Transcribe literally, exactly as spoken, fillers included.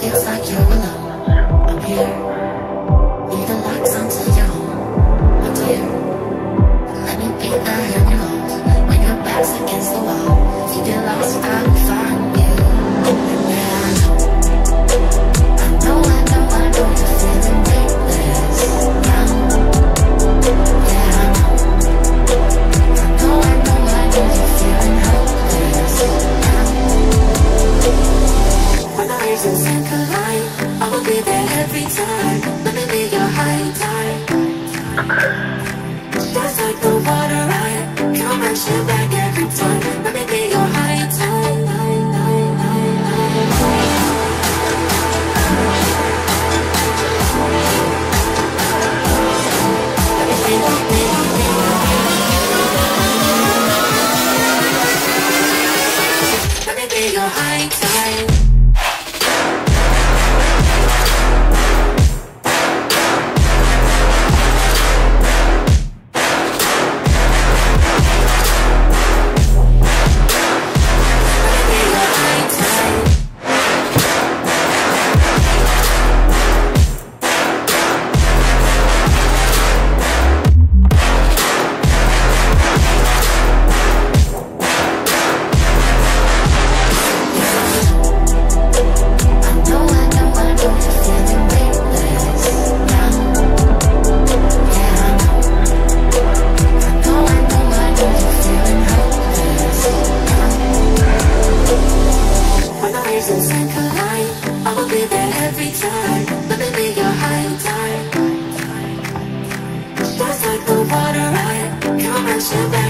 Feels like you're alone. I'm here. Need the lights onto your home, my dear. Let me be the hand you hold when your back's against the wall. If you get lost, I will find you. Yeah, I know. I know, I know, I know you're feeling weightless now. Yeah, I know. I know, I know, I know you're feeling helpless now. When the reasons ain't collide, I will be there every time. Let me be your high tide. Just like the water, I come and shit back every time. Let me be your high tide. Let me be, let me be, let me be your high tide. Just like the water, I come and shine.